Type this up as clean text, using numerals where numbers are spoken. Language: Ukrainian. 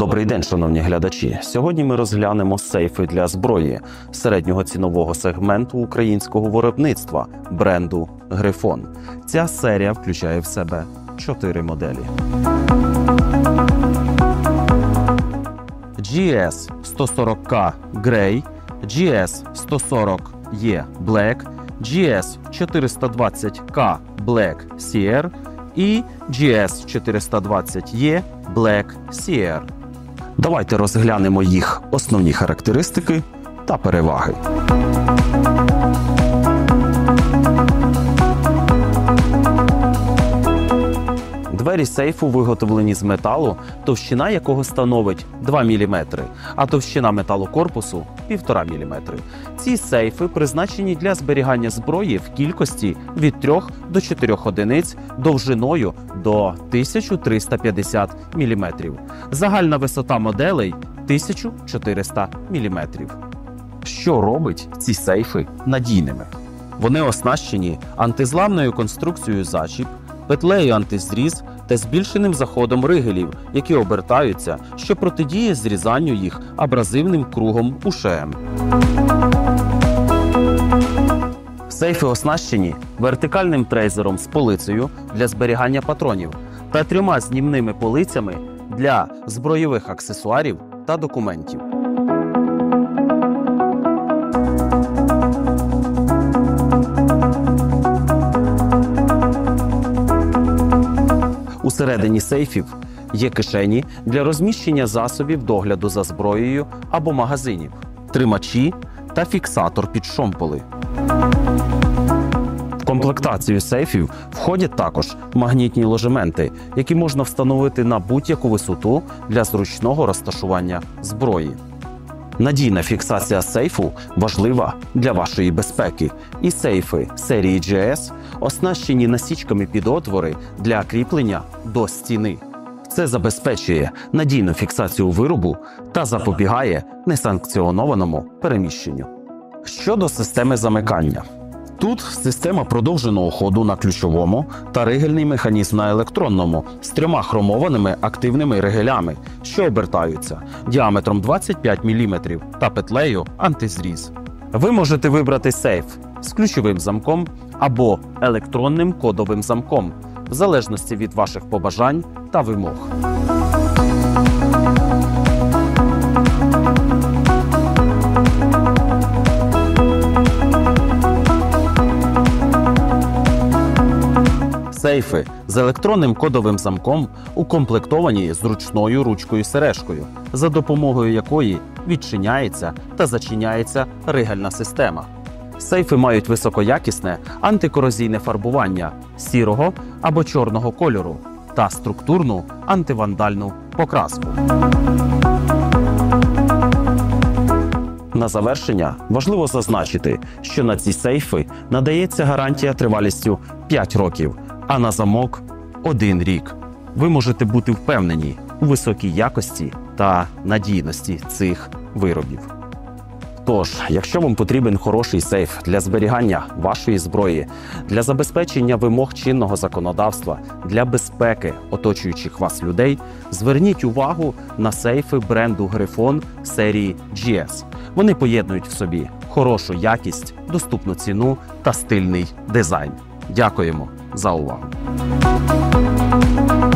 Добрий день, шановні глядачі! Сьогодні ми розглянемо сейфи для зброї середнього цінового сегменту українського виробництва бренду Грифон. Ця серія включає в себе 4 моделі. GS140K Grey, GS140E Black, GS420K Black Sear і GS420E Black Sear. Давайте розглянемо їх основні характеристики та переваги. Двері сейфу виготовлені з металу, товщина якого становить 2 мм, а товщина металокорпусу – 1,5 мм. Ці сейфи призначені для зберігання зброї в кількості від 3 до 4 одиниць довжиною до 1350 мм. Загальна висота моделей – 1400 мм. Що робить ці сейфи надійними? Вони оснащені антизламною конструкцією зачіп, петлею антизріз та збільшеним заходом ригелів, які обертаються, що протидіє зрізанню їх абразивним кругом УШМ. Сейфи оснащені вертикальним трейзером з полицею для зберігання патронів та 3 знімними полицями для збройових аксесуарів та документів. Усередині сейфів є кишені для розміщення засобів догляду за зброєю або магазинів, тримачі та фіксатор під шомполи. В комплектацію сейфів входять також магнітні ложементи, які можна встановити на будь-яку висоту для зручного розташування зброї. Надійна фіксація сейфу важлива для вашої безпеки, і сейфи серії GS оснащені насічками під отвори для кріплення до стіни. Це забезпечує надійну фіксацію виробу та запобігає несанкціонованому переміщенню. Щодо системи замикання. Тут система продовженого ходу на ключовому та ригельний механізм на електронному з 3 хромованими активними ригелями, що обертаються діаметром 25 мм та петлею антизріз. Ви можете вибрати сейф з ключовим замком або електронним кодовим замком, в залежності від ваших побажань та вимог. Сейфи з електронним кодовим замком укомплектовані зручною ручкою-сережкою, за допомогою якої відчиняється та зачиняється ригельна система. Сейфи мають високоякісне антикорозійне фарбування сірого або чорного кольору та структурну антивандальну покраску. На завершення важливо зазначити, що на ці сейфи надається гарантія тривалістю 5 років, а на замок – 1 рік. Ви можете бути впевнені у високій якості та надійності цих виробів. Тож, якщо вам потрібен хороший сейф для зберігання вашої зброї, для забезпечення вимог чинного законодавства, для безпеки оточуючих вас людей, зверніть увагу на сейфи бренду Грифон серії GS. Вони поєднують в собі хорошу якість, доступну ціну та стильний дизайн. Дякуємо за увагу!